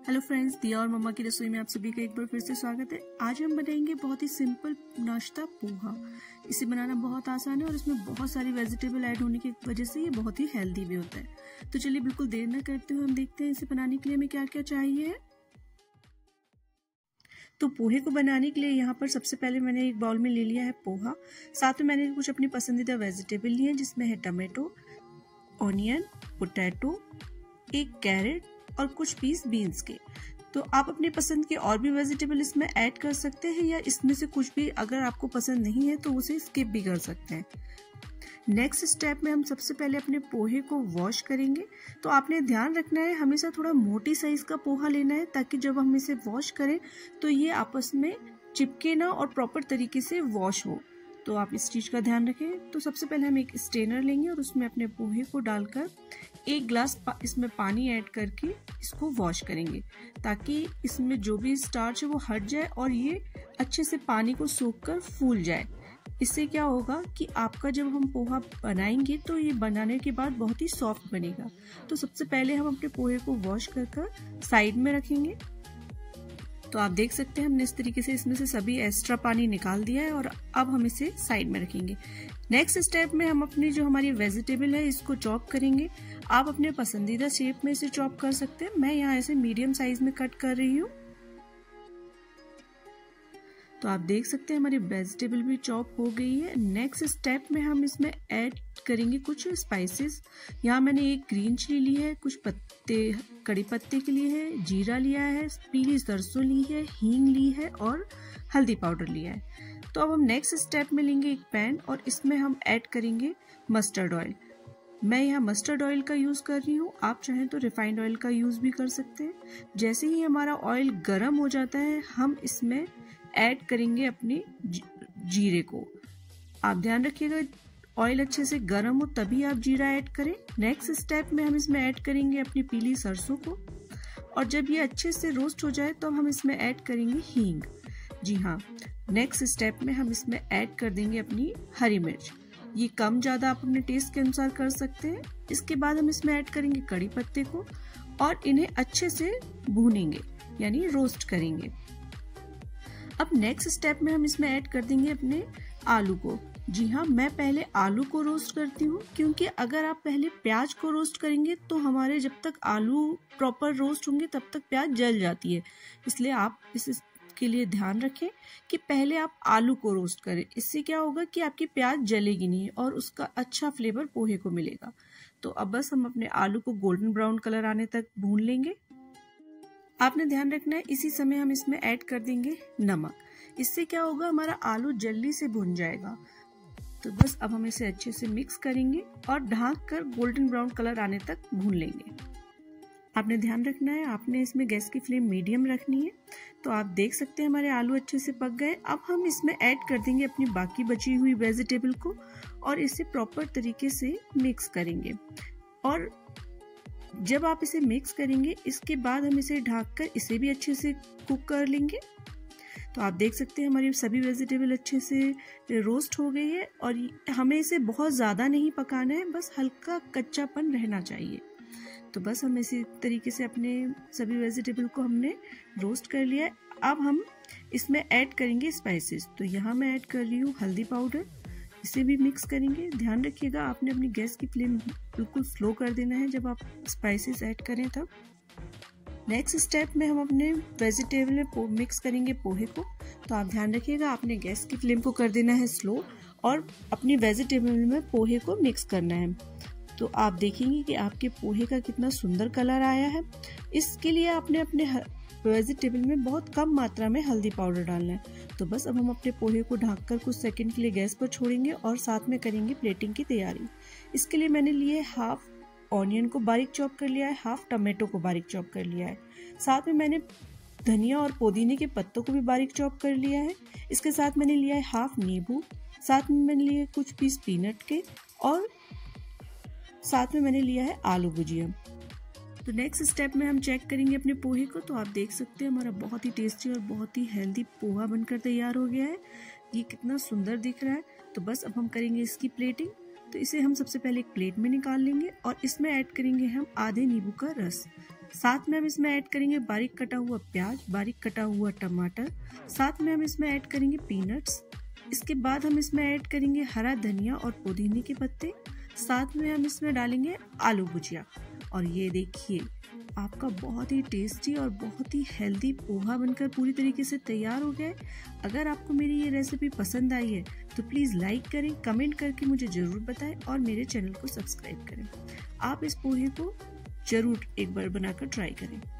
Hello friends, दिया और मम्मा की रसोई में आप सभी का एक बार फिर से स्वागत है। आज हम बनाएंगे बहुत ही सिंपल नाश्ता पोहा। इसे बनाना बहुत आसान है और इसमें बहुत सारी वेजिटेबल ऐड होने की वजह से ये बहुत ही हेल्दी भी होता है। तो चलिए बिल्कुल देर न करते हुए हम देखते हैं इसे बनाने के लिए हमें क्या क्या चाहिए। तो पोहे को बनाने के लिए यहाँ पर सबसे पहले मैंने एक बाउल में ले लिया है पोहा। साथ में मैंने कुछ अपनी पसंदीदा वेजिटेबल ली है, जिसमें है टमाटो, ऑनियन, पोटैटो, एक कैरेट और कुछ पीस बीन्स के। तो आप अपनी पसंद के और भी वेजिटेबल इसमें ऐड कर सकते हैं, या इसमें से कुछ भी अगर आपको पसंद नहीं है तो उसे स्किप भी कर सकते हैं। नेक्स्ट स्टेप में हम सबसे पहले अपने पोहे को वॉश करेंगे। तो आपने ध्यान रखना है, हमेशा थोड़ा मोटी साइज का पोहा लेना है, ताकि जब हम इसे वॉश करें तो ये आपस में चिपके ना और प्रॉपर तरीके से वॉश हो। तो आप इस चीज का ध्यान रखें। तो सबसे पहले हम एक स्ट्रेनर लेंगे और उसमें अपने पोहे को डालकर एक ग्लास इसमें पानी ऐड करके इसको वॉश करेंगे, ताकि इसमें जो भी स्टार्च है वो हट जाए और ये अच्छे से पानी को सोख कर फूल जाए। इससे क्या होगा कि आपका जब हम पोहा बनाएंगे तो ये बनाने के बाद बहुत ही सॉफ्ट बनेगा। तो सबसे पहले हम अपने पोहे को वॉश कर साइड में रखेंगे। तो आप देख सकते हैं हमने इस तरीके से इसमें से सभी एक्स्ट्रा पानी निकाल दिया है और अब हम इसे साइड में रखेंगे। नेक्स्ट स्टेप में हम अपनी जो हमारी वेजिटेबल है इसको चॉप करेंगे। आप अपने पसंदीदा शेप में इसे चॉप कर सकते हैं। मैं यहाँ ऐसे मीडियम साइज में कट कर रही हूँ। तो आप देख सकते हैं हमारी वेजिटेबल भी चॉप हो गई है। नेक्स्ट स्टेप में हम इसमें ऐड करेंगे कुछ स्पाइसेस। यहाँ मैंने एक ग्रीन चिली ली है, कुछ पत्ते कड़ी पत्ते के लिए है, जीरा लिया है, पीली सरसों ली है, हींग ली है और हल्दी पाउडर लिया है। तो अब हम नेक्स्ट स्टेप में लेंगे एक पैन और इसमें हम ऐड करेंगे मस्टर्ड ऑयल। मैं यहाँ मस्टर्ड ऑयल का यूज कर रही हूँ, आप चाहें तो रिफाइंड ऑयल का यूज भी कर सकते हैं। जैसे ही हमारा ऑयल गर्म हो जाता है हम इसमें ऐड करेंगे अपने जीरे को। आप ध्यान रखिएगा ऑयल अच्छे से गर्म हो तभी आप जीरा ऐड करें। नेक्स्ट स्टेप में हम इसमें ऐड करेंगे अपनी पीली सरसों को, और जब ये अच्छे से रोस्ट हो जाए तो हम इसमें ऐड करेंगे हींग। जी हाँ, नेक्स्ट स्टेप में हम इसमें ऐड कर देंगे अपनी हरी मिर्च। ये कम ज्यादा आप अपने टेस्ट के अनुसार कर सकते हैं। इसके बाद हम इसमें ऐड करेंगे कड़ी पत्ते को और इन्हें अच्छे से भूनेंगे, यानी रोस्ट करेंगे। अब नेक्स्ट स्टेप में हम इसमें ऐड कर देंगे अपने आलू को। जी हाँ, मैं पहले आलू को रोस्ट करती हूँ, क्योंकि अगर आप पहले प्याज को रोस्ट करेंगे तो हमारे जब तक आलू प्रॉपर रोस्ट होंगे तब तक प्याज जल जाती है। इसलिए आप इसके लिए ध्यान रखें कि पहले आप आलू को रोस्ट करें। इससे क्या होगा कि आपकी प्याज जलेगी नहीं और उसका अच्छा फ्लेवर पोहे को मिलेगा। तो अब बस हम अपने आलू को गोल्डन ब्राउन कलर आने तक भून लेंगे। आपने ध्यान रखना है इसी समय हम इसमें ऐड कर देंगे नमक। इससे क्या होगा, हमारा आलू जल्दी से भुन जाएगा। तो बस अब हम इसे अच्छे से मिक्स करेंगे और ढक कर गोल्डन ब्राउन कलर आने तक भून लेंगे। आपने ध्यान रखना है, आपने इसमें गैस की फ्लेम मीडियम रखनी है। तो आप देख सकते हैं हमारे आलू अच्छे से पक गए। अब हम इसमें ऐड कर देंगे अपनी बाकी बची हुई वेजिटेबल को और इसे प्रॉपर तरीके से मिक्स करेंगे। और जब आप इसे मिक्स करेंगे इसके बाद हम इसे ढककर इसे भी अच्छे से कुक कर लेंगे। तो आप देख सकते हैं हमारी सभी वेजिटेबल अच्छे से रोस्ट हो गई है और हमें इसे बहुत ज़्यादा नहीं पकाना है, बस हल्का कच्चापन रहना चाहिए। तो बस हम इसी तरीके से अपने सभी वेजिटेबल को हमने रोस्ट कर लिया है। अब हम इसमें ऐड करेंगे स्पाइसेस। तो यहाँ मैं ऐड कर रही हूँ हल्दी पाउडर, इसे भी मिक्स करेंगे। ध्यान रखिएगा आपने अपनी गैस की फ्लेम बिल्कुल स्लो कर देना है जब आप स्पाइसेस ऐड करें तब। नेक्स्ट स्टेप में हम अपने वेजिटेबल में मिक्स करेंगे पोहे को। तो आप ध्यान रखिएगा आपने गैस की फ्लेम को कर देना है स्लो और अपनी वेजिटेबल में पोहे को मिक्स करना है। तो आप देखेंगे कि आपके पोहे का कितना सुंदर कलर आया है। इसके लिए आपने अपने वेजिटेबल में बहुत कम मात्रा में हल्दी पाउडर डालना है। तो बस अब हम अपने पोहे को ढककर कुछ सेकंड के लिए गैस पर छोड़ेंगे और साथ में करेंगे प्लेटिंग की तैयारी। इसके लिए मैंने लिए हाफ ऑनियन को बारीक चॉप कर लिया है, हाफ टमाटो को बारीक चॉप कर लिया है। साथ में मैंने धनिया और पुदीने के पत्तों को भी बारीक चॉप कर लिया है। इसके साथ मैंने लिया है हाफ नींबू, साथ में मैंने लिए कुछ पीस पीनट के और साथ में मैंने लिया है आलू भुजिया। तो नेक्स्ट स्टेप में हम चेक करेंगे अपने पोहे को। तो आप देख सकते हैं हमारा बहुत ही टेस्टी और बहुत ही हेल्दी पोहा बनकर तैयार हो गया है। ये कितना सुंदर दिख रहा है। तो बस अब हम करेंगे इसकी प्लेटिंग। तो इसे हम सबसे पहले एक प्लेट में निकाल लेंगे और इसमें ऐड करेंगे हम आधे नींबू का रस। साथ में हम इसमें ऐड करेंगे बारीक कटा हुआ प्याज, बारीक कटा हुआ टमाटर, साथ में हम इसमें ऐड करेंगे पीनट्स। इसके बाद हम इसमें ऐड करेंगे हरा धनिया और पुदीने के पत्ते, साथ में हम इसमें डालेंगे आलू भुजिया। और ये देखिए आपका बहुत ही टेस्टी और बहुत ही हेल्दी पोहा बनकर पूरी तरीके से तैयार हो गया है। अगर आपको मेरी ये रेसिपी पसंद आई है तो प्लीज़ लाइक करें, कमेंट करके मुझे ज़रूर बताएं और मेरे चैनल को सब्सक्राइब करें। आप इस पोहे को ज़रूर एक बार बनाकर ट्राई करें।